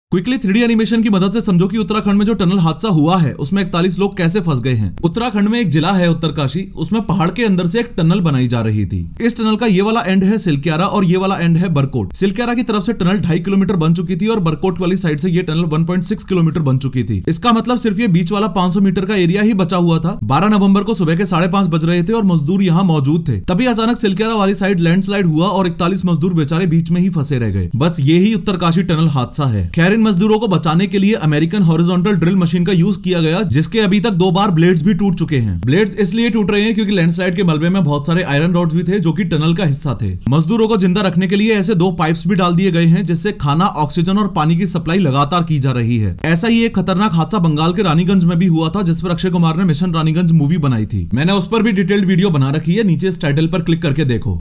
Quickly 3D animation की मदद से समझो कि उत्तराखंड में जो टनल हादसा हुआ है उसमें 41 लोग कैसे फंस गए हैं। उत्तराखंड में एक जिला है उत्तरकाशी, उसमें पहाड़ के अंदर से एक टनल बनाई जा रही थी। इस टनल का ये वाला एंड है सिलक्यारा और ये वाला एंड है बरकोट। सिलक्यारा की तरफ से टनल 2.5 किलोमीटर बन चुकी थी और बरकोट वाली साइड से ये टनल 1.6 किलोमीटर बन चुकी थी। इसका मतलब सिर्फ ये बीच वाला 500 मीटर का एरिया ही बचा हुआ था। 12 नवंबर को सुबह के 5:30 बज रहे थे और मजदूर यहाँ मौजूद थे। तभी अचानक सिलक्यारा वाली साइड लैंडस्लाइड हुआ और 41 मजदूर बेचारे बीच में ही फंसे रह गए। बस ये ही उत्तरकाशी टनल हादसा है। खैर, इन मजदूरों को बचाने के लिए अमेरिकन हॉरिजॉन्टल ड्रिल मशीन का यूज किया गया, जिसके अभी तक 2 बार ब्लेड्स भी टूट चुके हैं। ब्लेड्स इसलिए टूट रहे हैं क्योंकि लैंडस्लाइड के मलबे में बहुत सारे आयरन रॉड्स भी थे जो कि टनल का हिस्सा थे। मजदूरों को जिंदा रखने के लिए ऐसे 2 पाइप्स भी डाल दिए गए हैं जिससे खाना, ऑक्सीजन और पानी की सप्लाई लगातार की जा रही है। ऐसा ही एक खतरनाक हादसा बंगाल के रानीगंज में भी हुआ था, जिस पर अक्षय कुमार ने मिशन रानीगंज मूवी बनाई थी। मैंने उस पर भी डिटेल्ड वीडियो बना रखी है, नीचे इस टाइटल पर क्लिक करके देखो।